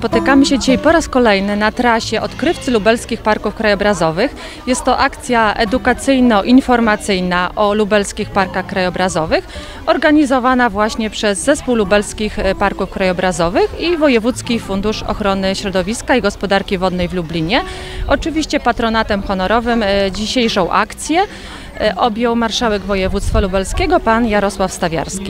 Spotykamy się dzisiaj po raz kolejny na trasie Odkrywcy Lubelskich Parków Krajobrazowych. Jest to akcja edukacyjno-informacyjna o lubelskich parkach krajobrazowych, organizowana właśnie przez Zespół Lubelskich Parków Krajobrazowych i Wojewódzki Fundusz Ochrony Środowiska i Gospodarki Wodnej w Lublinie. Oczywiście patronatem honorowym dzisiejszą akcję objął marszałek województwa lubelskiego pan Jarosław Stawiarski.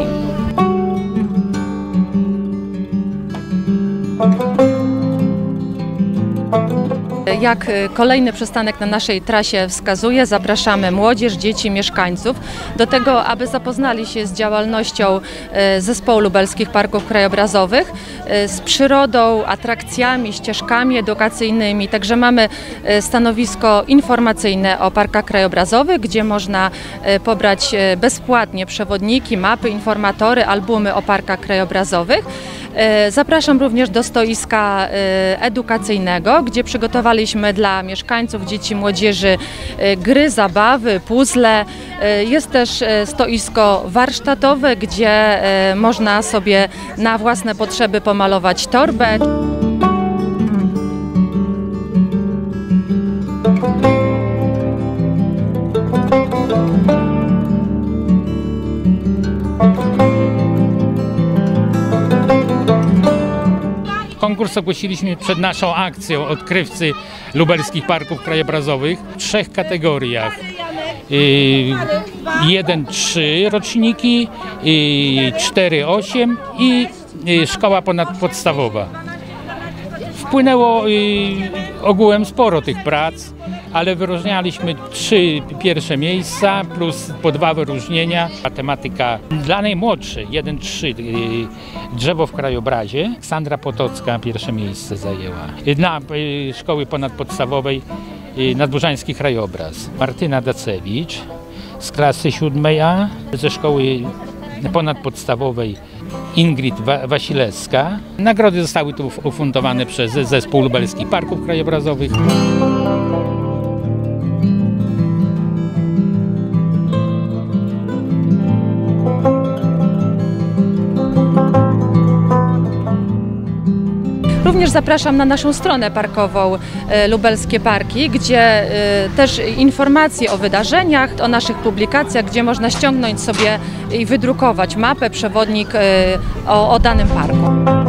Jak kolejny przystanek na naszej trasie wskazuje, zapraszamy młodzież, dzieci, mieszkańców do tego, aby zapoznali się z działalnością Zespołu Lubelskich Parków Krajobrazowych, z przyrodą, atrakcjami, ścieżkami edukacyjnymi. Także mamy stanowisko informacyjne o parkach krajobrazowych, gdzie można pobrać bezpłatnie przewodniki, mapy, informatory, albumy o parkach krajobrazowych. Zapraszam również do stoiska edukacyjnego, gdzie przygotowaliśmy dla mieszkańców, dzieci, młodzieży gry, zabawy, puzzle. Jest też stoisko warsztatowe, gdzie można sobie na własne potrzeby pomalować torbę. Konkurs ogłosiliśmy przed naszą akcją Odkrywcy Lubelskich Parków Krajobrazowych w 3 kategoriach. 1-3 roczniki, 4-8 i szkoła ponadpodstawowa. Wpłynęło ogółem sporo tych prac, ale wyróżnialiśmy 3 pierwsze miejsca plus po 2 wyróżnienia. Tematyka dla najmłodszych 1-3 drzewo w krajobrazie. Sandra Potocka pierwsze miejsce zajęła. Dla szkoły ponadpodstawowej Nadbużański krajobraz. Martyna Dacewicz z klasy 7A, ze szkoły ponadpodstawowej Ingrid Wasilewska. Nagrody zostały tu ufundowane przez Zespół Lubelskich Parków Krajobrazowych. Również zapraszam na naszą stronę parkową Lubelskie Parki, gdzie też informacje o wydarzeniach, o naszych publikacjach, gdzie można ściągnąć sobie i wydrukować mapę, przewodnik o danym parku.